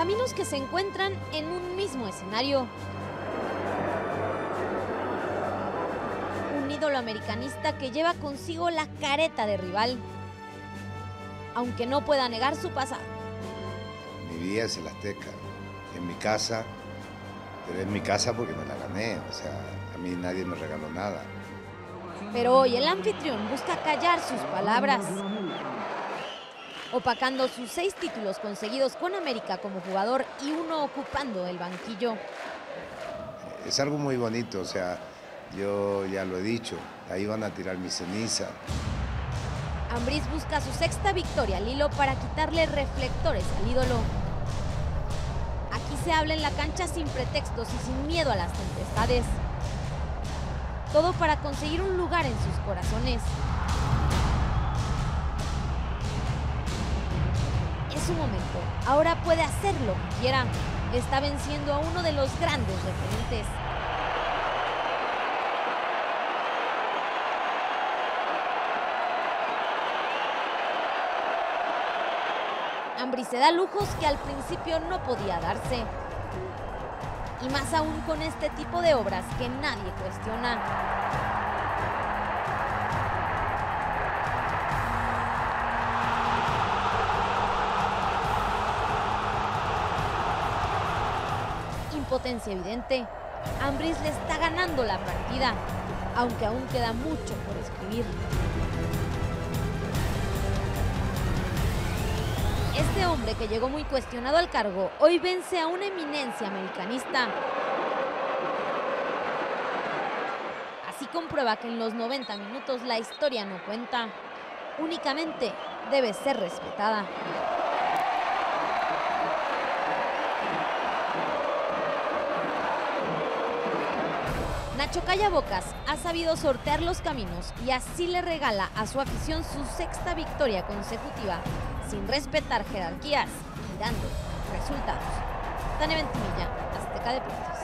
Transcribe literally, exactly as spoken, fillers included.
Caminos que se encuentran en un mismo escenario. Un ídolo americanista que lleva consigo la careta de rival, aunque no pueda negar su pasado. Mi vida es el Azteca, en mi casa, pero es mi casa porque me la gané, o sea, a mí nadie me regaló nada. Pero hoy el anfitrión busca callar sus palabras, opacando sus seis títulos conseguidos con América como jugador y uno ocupando el banquillo. Es algo muy bonito, o sea, yo ya lo he dicho, ahí van a tirar mi ceniza. Ambriz busca su sexta victoria al hilo para quitarle reflectores al ídolo. Aquí se habla en la cancha sin pretextos y sin miedo a las tempestades. Todo para conseguir un lugar en sus corazones. Es su momento, ahora puede hacer lo que quiera. Está venciendo a uno de los grandes referentes. Ambriz se da lujos que al principio no podía darse. Y más aún con este tipo de obras que nadie cuestiona. Impotencia evidente. Ambriz le está ganando la partida, aunque aún queda mucho por escribir. Este hombre que llegó muy cuestionado al cargo, hoy vence a una eminencia americanista. Así comprueba que en los noventa minutos la historia no cuenta, únicamente debe ser respetada. Nacho Callabocas ha sabido sortear los caminos y así le regala a su afición su sexta victoria consecutiva, sin respetar jerarquías y dando resultados. Tania Ventimilla, Azteca Deportes.